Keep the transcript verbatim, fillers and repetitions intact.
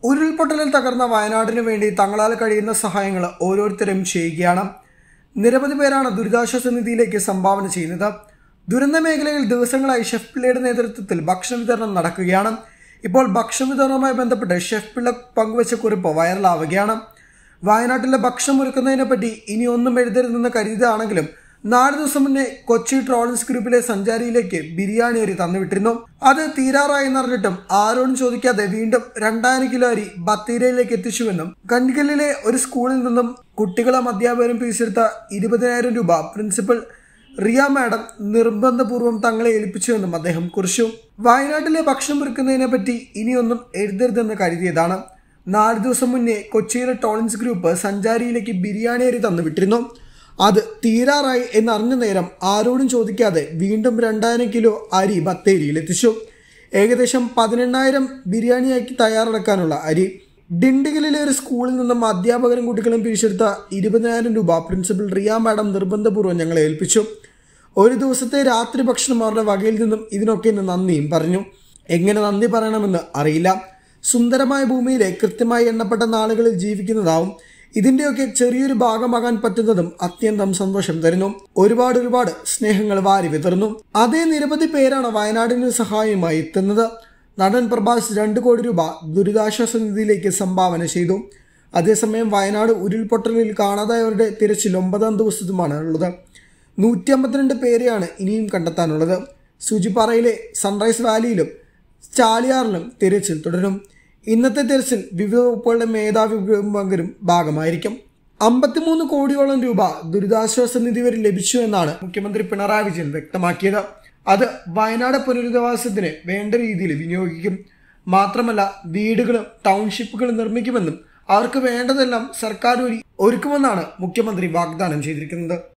ഉരുൾപൊട്ടലിൽ തകർന്ന വയനാടിനു വേണ്ടി തങ്ങളാൽ കഴിയുന്ന സഹായങ്ങൾ ഓരോരുത്തരും ചെയ്യുകയാണ്. നിരവധി പേരാണ് ദുരിതാശ്വാസ നിധിയിലേക്ക് സംഭാവന ചെയ്യുന്നത്. ദുരന്ത മേഖലയിൽ ദിവസങ്ങളായി ഷെഫ് പിള്ളയുടെ നേതൃത്വത്തിൽ ഭക്ഷണ വിതരണം നടക്കുകയാണ്. ഇപ്പോൾ ഭക്ഷണ വിതരണവുമായി ബന്ധപ്പെട്ട് ഷെഫ് പിള്ള പങ്കുവച്ച കുറിപ്പ് വൈറലാവുകയാണ്. വയനാട്ടിലെ ഭക്ഷണം ഒരുക്കുന്നതിനെ പറ്റി ഇനി ഒന്നും എഴുതരുതെന്ന് കരുതിയതാണെങ്കിലും നാല് ദിവസം മുന്നേ കൊച്ചി ട്രോളൻസ് ഗ്രൂപ്പിലെ സഞ്ചാരിയിലേക്ക് ബിരിയാണി അരി തന്നുവിട്ടിരുന്നു. അത് തീരാറായി എന്നറിഞ്ഞിട്ടും ആരോടും ചോദിക്കാതെ വീണ്ടും രണ്ടായിരം കിലോ അരി ബത്തേരിയിലേക്ക് എത്തിച്ചുവെന്നും കൻകല്ലിലെ ഒരു സ്കൂളിൽ നിന്നും കുട്ടികളും അധ്യാപകരും പിരിച്ചെടുത്ത ഇരുപതിനായിരം രൂപ പ്രിൻസിപ്പൽ റിയ മാഡം നിർബന്ധപൂർവ്വം തങ്ങളെ ഏൽപ്പിച്ചുവെന്നും അദ്ദേഹം കുറിച്ചു. വയനാട്ടിലെ ഭക്ഷണം ഒരുക്കുന്നതിനെ പറ്റി ഇനിയൊന്നും എഴുതരുതെന്ന് കരുതിയതാണ്. നാല് ദിവസം മുന്നേ കൊച്ചിയിലെ ടോളൻസ് ഗ്രൂപ്പ് സഞ്ചാരിയിലേക്ക് ബിരിയാണി അരി തന്നുവിട്ടിരുന്നു. അത് തീരാറായി എന്നറിഞ്ഞ നേരം ആരോടും ചോദിക്കാതെ വീണ്ടും രണ്ടായിരം കിലോ അരി ബത്തേരിയിൽ എത്തിച്ചു. ഏകദേശം പതിനെണ്ണായിരം ബിരിയാണിയാക്കി തയ്യാറെടുക്കാനുള്ള അരി. ഡിണ്ടിഗലിലെ ഒരു സ്കൂളിൽ നിന്നും അധ്യാപകരും കുട്ടികളും പിരിച്ചെടുത്ത ഇരുപതിനായിരം രൂപ പ്രിൻസിപ്പൽ റിയ മാഡം നിർബന്ധപൂർവ്വം ഞങ്ങളെ ഏൽപ്പിച്ചു. ഒരു ദിവസത്തെ രാത്രി ഭക്ഷണം അവരുടെ വകയിൽ നിന്നും ഇതിനൊക്കെ ഇന്ന് നന്ദിയും പറഞ്ഞു. എങ്ങനെ നന്ദി പറയണമെന്ന് അറിയില്ല. സുന്ദരമായ ഭൂമിയിലെ കൃത്യമായി എണ്ണപ്പെട്ട നാളുകളിൽ ജീവിക്കുന്നതാവും ഇതിൻ്റെയൊക്കെ ചെറിയൊരു ഭാഗമാകാൻ പറ്റുന്നതും അത്യന്തം സന്തോഷം തരുന്നു. ഒരുപാട് ഒരുപാട് സ്നേഹങ്ങൾ വാരി വിതറുന്നു. അതേ നിരവധി പേരാണ് വയനാടിന് സഹായമായി എത്തുന്നത്. നടൻ പ്രഭാസ് രണ്ട് കോടി രൂപ ദുരിതാശ്വാസ നിധിയിലേക്ക് സംഭാവന ചെയ്തു. അതേസമയം വയനാട് ഉരുൾപൊട്ടലിൽ കാണാതായവരുടെ തിരച്ചിൽ ഒമ്പതാം ദിവസത്തുമാണ് ഉള്ളത്. നൂറ്റി അമ്പത്തിരണ്ട് പേരെയാണ് ഇനിയും കണ്ടെത്താനുള്ളത്. സൂചിപ്പാറയിലെ സൺറൈസ് വാലിയിലും ചാലിയാറിലും തിരച്ചിൽ തുടരും. ഇന്നത്തെ തെരച്ചിൽ വിവിധ വകുപ്പുകളുടെ മേധാവി പങ്കരും ഭാഗമായിരിക്കും. അമ്പത്തിമൂന്ന് കോടിയോളം രൂപ ദുരിതാശ്വാസ നിധി വരെ ലഭിച്ചു എന്നാണ് മുഖ്യമന്ത്രി പിണറായി വിജയൻ വ്യക്തമാക്കിയത്. അത് വയനാട് പുനരധിവാസത്തിന് വേണ്ട രീതിയിൽ വിനിയോഗിക്കും. മാത്രമല്ല വീടുകളും ടൗൺഷിപ്പുകളും നിർമ്മിക്കുമെന്നും അവർക്ക് വേണ്ടതെല്ലാം സർക്കാർ വഴി ഒരുക്കുമെന്നാണ് മുഖ്യമന്ത്രി വാഗ്ദാനം ചെയ്തിരിക്കുന്നത്.